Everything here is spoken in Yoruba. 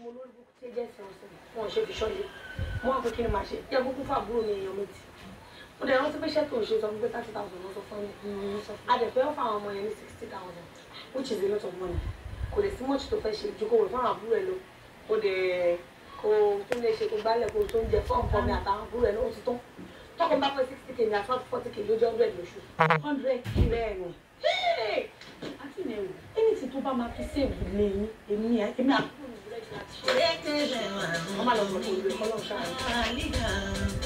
olórí burúkú tí ẹ jẹ́ ìsìn ọ̀sẹ̀ wọn ò ṣe fi ṣọ́lé mo wà pé kí ni màá ṣe jẹ́ kúkú fún àbúrò mi èèyàn méjì mo dẹ̀ rántí pé iṣẹ́ tó ń ṣe sọ fún pé 30,000 ló sọ fún mi adẹ̀fẹ́ ó fáwọn ọmọ yẹn ní 60,000 which is a lot of money kò lè sí much tó fẹ́ ṣe ju kó wò fáwọn àbúrò ẹ lọ ó dẹ̀ kó tó lè ṣe kó gbálẹ̀ kó tó ń jẹ fún ọkọ mi àtàwọn àbúrò ẹ lọ́wọ́ ti tán tọkọ bá pẹ́ 60k ní àtúntò 40k lójú 100 lóṣù 100k bẹ́ẹ̀ ni àti ìnáwó ẹni tí tó bá máa fi ṣèwù lẹ́yìn èmi àkúrò ìbúrẹ́dì láti ṣe é ọmọ àlọ́ ọmọ tó ń lè kọ́ lọ́ọ̀ ṣáà